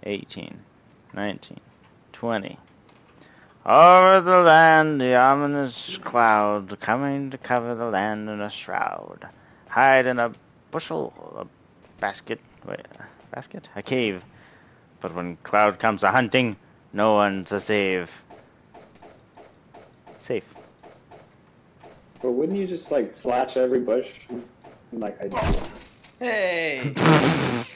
18, 19, 20. Over the land, the ominous cloud, coming to cover the land in a shroud. Hide in a bushel, a basket, wait, a basket? A cave. But when cloud comes a-hunting, no one's a save. Safe. But wouldn't you just like slash every bush? Like I do. Hey!